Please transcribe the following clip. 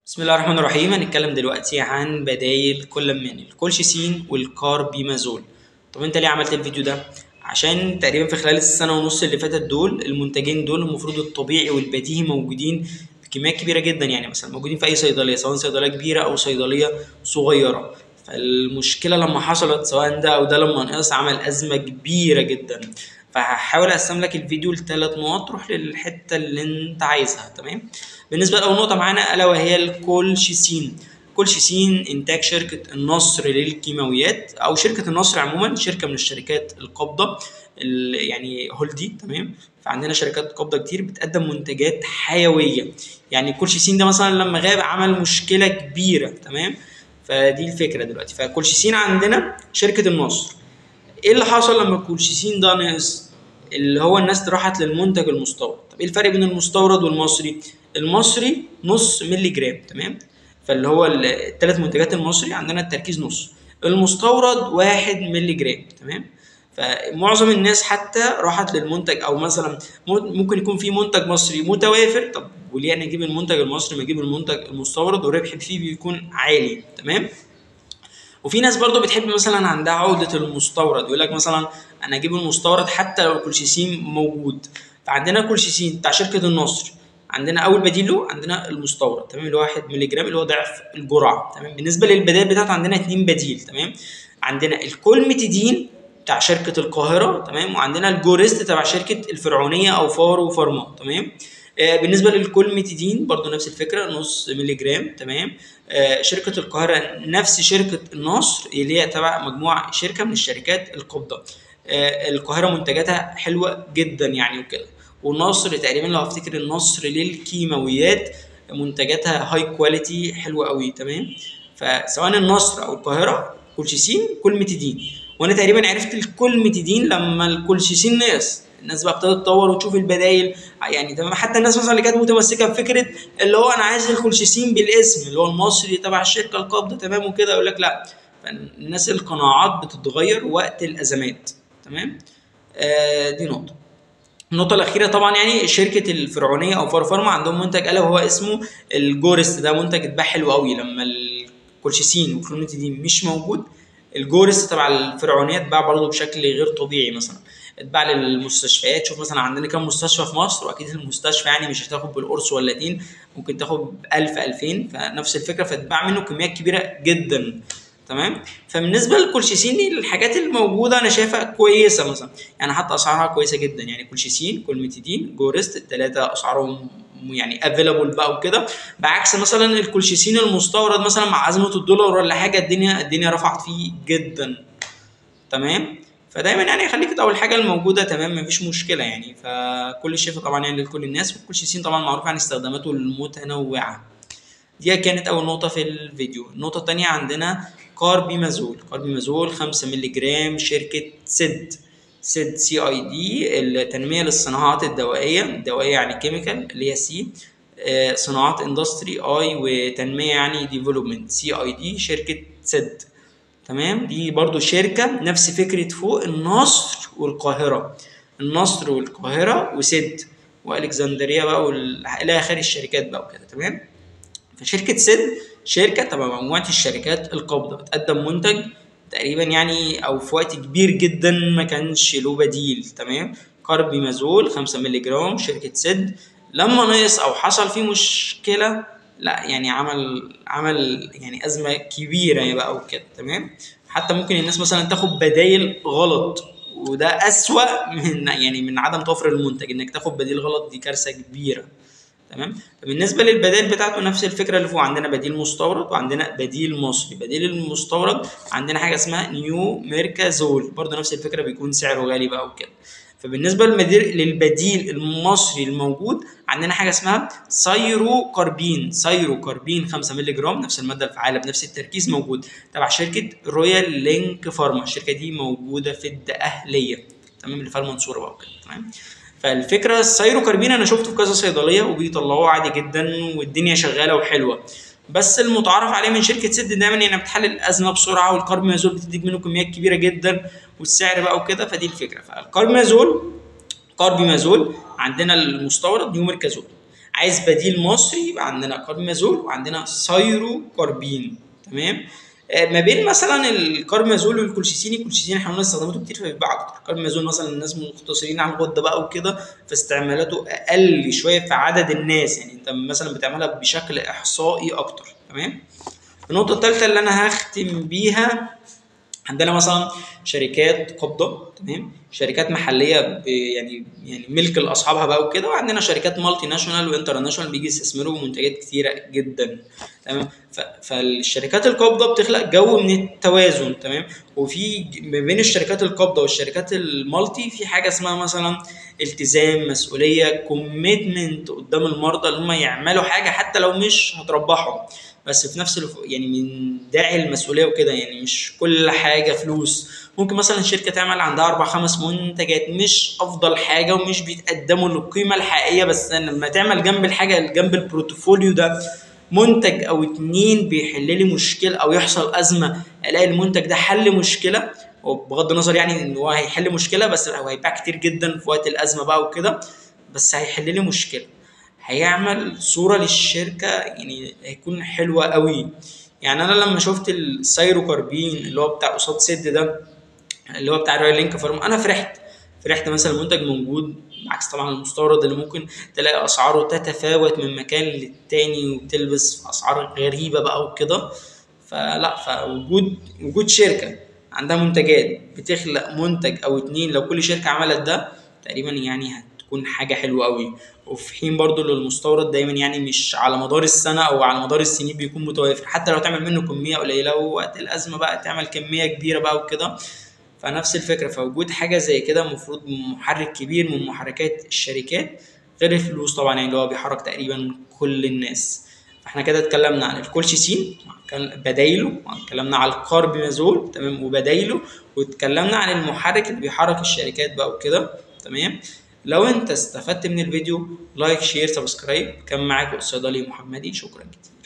بسم الله الرحمن الرحيم. هنتكلم دلوقتي عن بدايل كل من الكولشيسين والكاربيمازول. طب انت ليه عملت الفيديو ده؟ عشان تقريبا في خلال السنه ونص اللي فاتت دول المنتجين دول المفروض الطبيعي والبديهي موجودين بكميات كبيره جدا، يعني مثلا موجودين في اي صيدليه، سواء صيدليه كبيره او صيدليه صغيره. فالمشكله لما حصلت سواء ده او ده لما نقص عمل ازمه كبيره جدا. فهحاول اقسم لك الفيديو لثلاث نقط تروح للحته اللي انت عايزها. تمام. بالنسبه لاول نقطه معانا الا وهي الكولشيسين. كولشيسين انتاج شركه النصر للكيماويات، او شركه النصر عموما شركه من الشركات القابضه يعني هولدي. تمام. فعندنا شركات قابضه كتير بتقدم منتجات حيويه. يعني الكولشيسين ده مثلا لما غاب عمل مشكله كبيره. تمام. فدي الفكره دلوقتي. فكولشيسين عندنا شركه النصر. ايه اللي حصل لما الكولشيسين ده نقص؟ اللي هو الناس راحت للمنتج المستورد. طب ايه الفرق بين المستورد والمصري؟ المصري نص مللي جرام. تمام. فاللي هو الثلاث منتجات المصري عندنا التركيز نص، المستورد 1 مللي جرام. تمام. فمعظم الناس حتى راحت للمنتج، او مثلا ممكن يكون في منتج مصري متوافر، طب وليه انا اجيب المنتج المصري ما اجيب المنتج المستورد والربح فيه بيكون عالي. تمام. وفي ناس برضو بتحب مثلا عندها عقدة المستورد، يقول لك مثلا انا اجيب المستورد حتى لو الكولشيسين موجود. فعندنا الكولشيسين بتاع شركة النصر، عندنا اول بديل له عندنا المستورد. تمام. اللي هو 1 مللي جرام اللي هو ضعف الجرعة. تمام. بالنسبة للبدائل بتاعته عندنا 2 بديل. تمام. عندنا الكولميتيدين بتاع شركة القاهرة. تمام. وعندنا الجوريست تبع شركة الفرعونية او فارو فارما. تمام. بالنسبه للكولميتيدين برضو نفس الفكره، نص مللي جرام. تمام. شركه القاهره نفس شركه النصر اللي هي تبع مجموعه شركه من الشركات القابضه. القاهره منتجاتها حلوه جدا يعني وكده. والنصر تقريبا لو افتكر النصر للكيماويات منتجاتها هاي كواليتي حلوه قوي. تمام. فسواء النصر او القاهره كولشيسين كولميتيدين. وانا تقريبا عرفت الكولميتيدين لما الكولشيسين نقص، الناس بقى ابتدت تطور وتشوف البدايل. يعني تمام. حتى الناس مثلا اللي كانت متمسكه بفكره اللي هو انا عايز الكولشيسين بالاسم اللي هو المصري تبع الشركه القابضه، تمام وكده، يقول لك لا. فالناس القناعات بتتغير وقت الازمات. تمام. دي نقطه. النقطة الأخيرة طبعا يعني شركة الفرعونية أو فارما عندهم منتج ألا وهو اسمه الجورست. ده منتج اتباع حلو قوي لما الكولشيسين والكلوميتيدين مش موجود. الجورست تبع الفرعونية اتباع برضه بشكل غير طبيعي. مثلا اتباع للمستشفيات. شوف مثلا عندنا كام مستشفى في مصر، واكيد المستشفى يعني مش هتاخد بالقرص ولا اتنين، ممكن تاخد 1000 2000. فنفس الفكره، فاتباع منه كميات كبيره جدا. تمام. فبالنسبه للكولشيسين الحاجات الموجوده انا شايفها كويسه مثلا، يعني حتى اسعارها كويسه جدا. يعني كولشيسين كولميتيدين جورست الثلاثه اسعارهم يعني افيلابل بقى وكده، بعكس مثلا الكولشيسين المستورد مثلا مع ازمه الدولار ولا حاجه الدنيا رفعت فيه جدا. تمام. فدايما يعني خليك اول حاجه الموجوده. تمام. مفيش مشكله يعني. فكل الشفا طبعا يعني لكل الناس، والكولشيسين طبعا معروف عن استخداماته المتنوعه. دي كانت اول نقطه في الفيديو. النقطه الثانيه عندنا كاربيمازول 5 مللي جرام شركه سيد سي اي دي، التنميه للصناعات الدوائيه يعني كيميكال اللي هي سي، صناعات اندستري اي، وتنميه يعني ديفلوبمنت سي اي دي شركه سيد. تمام. دي برضو شركة نفس فكرة فوق النصر والقاهرة، النصر والقاهرة وسد والكسندريا بقى الى اخر الشركات بقى وكده. تمام. فشركة سد شركة تبع مجموعة الشركات القابضة بتقدم منتج تقريبا يعني او في وقت كبير جدا ما كانش له بديل. تمام. كاربيمازول 5 مللي جرام شركة سد لما نقص او حصل فيه مشكلة، لا يعني عمل يعني ازمه كبيره بقى وكده. تمام. حتى ممكن الناس مثلا تاخد بدايل غلط، وده اسوأ من عدم توفر المنتج. انك تاخد بديل غلط دي كارثه كبيره. تمام. فبالنسبه للبدائل بتاعته نفس الفكره اللي فوق، عندنا بديل مستورد وعندنا بديل مصري. بديل المستورد عندنا حاجه اسمها نيو ميركازول، برضه نفس الفكره بيكون سعره غالي بقى وكده. فبالنسبه للبديل المصري الموجود عندنا حاجه اسمها سايرو كاربين 5 مللي جرام، نفس الماده الفعاله بنفس التركيز، موجود تبع شركه رويال لينك فارما. الشركه دي موجوده في الدقهليه. تمام. اللي فيها المنصوره بقى وكده. تمام. فالفكره السايرو كاربين انا شفته في كذا صيدليه وبيطلعوه عادي جدا والدنيا شغاله وحلوه، بس المتعارف عليه من شركه سد دايما يعني بتحل الازمه بسرعه، والكاربيمازول بتديك منه كميات كبيره جدا والسعر بقى وكده. فدي الفكره. فالكاربيمازول عندنا المستورد نيو ميركازول، عايز بديل مصري يبقى عندنا كاربيمازول وعندنا سايروكاربين. تمام. ما بين مثلا الكاربيمازول والكولشيسين، الكولشيسين احنا قلنا استخداماته كتير فبيبقى اكتر. الكاربيمازول مثلا الناس مقتصرين على الغده بقى وكده، فاستعمالاته اقل شويه في عدد الناس، يعني انت مثلا بتعملها بشكل احصائي اكتر. تمام. النقطه الثالثه اللي انا هختم بيها، عندنا مثلا شركات قابضه، تمام، شركات محليه يعني ملك لاصحابها بقى وكده، وعندنا شركات مالتي ناشونال وانترناشونال بيجي يستثمروا منتجات كتيره جدا. تمام. فالشركات القابضه بتخلق جو من التوازن. تمام. وفي ما بين الشركات القابضه والشركات المالتي في حاجه اسمها مثلا التزام، مسؤوليه، كوميتمنت قدام المرضى اللي هم يعملوا حاجه حتى لو مش هتربحهم، بس في نفس يعني من داعي المسؤوليه وكده، يعني مش كل حاجه فلوس. ممكن مثلا شركه تعمل عندها 4 5 منتجات مش افضل حاجه ومش بيتقدموا للقيمه الحقيقيه، بس لما تعمل جنب الحاجه جنب البروتوفوليو ده منتج او 2 بيحل لي مشكله او يحصل ازمه، الاقي المنتج ده حل مشكله، وبغض النظر يعني ان هو هيحل مشكله بس هو هيباع كتير جدا في وقت الازمه بقى وكده، بس هيحل لي مشكله، هيعمل صوره للشركه يعني هيكون حلوه قوي. يعني انا لما شفت السيروكاربين اللي هو بتاع قصاد سد ده، اللي هو بتاع رويال لينك فارم، انا فرحت مثلا المنتج موجود، عكس طبعا المستورد اللي ممكن تلاقي اسعاره تتفاوت من مكان للتاني وبتلبس في اسعار غريبه بقى وكده. فلا، وجود شركه عندها منتجات بتخلق منتج او 2، لو كل شركه عملت ده تقريبا يعني هتكون حاجه حلوه قوي. وفي حين برضو للمستورد دايما يعني مش على مدار السنه او على مدار السنين بيكون متوافر، حتى لو تعمل منه كميه قليله ووقت الازمه بقى تعمل كميه كبيره بقى وكده. فنفس الفكره، فوجود حاجه زي كده المفروض محرك كبير من محركات الشركات، غير الفلوس طبعا يعني اللي هو بيحرك تقريبا كل الناس. فاحنا كده اتكلمنا عن الكولشيسين بدايله، واتكلمنا على الكاربيمازول تمام وبدايله، واتكلمنا عن المحرك اللي بيحرك الشركات بقى وكده. تمام. لو انت استفدت من الفيديو لايك شير سبسكرايب. كان معاكم الصيدلي محمدي، شكرا جدا.